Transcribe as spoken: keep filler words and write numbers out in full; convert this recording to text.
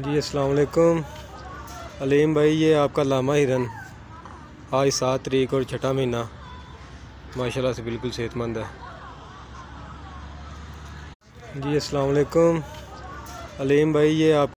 जी अस्सलाम वालेकुम अलीम भाई, ये आपका लामा हिरन आज सात तारीख और छठा महीना माशाल्लाह से बिल्कुल सेहतमंद है। जी अस्सलाम वालेकुम अलीम भाई, ये आप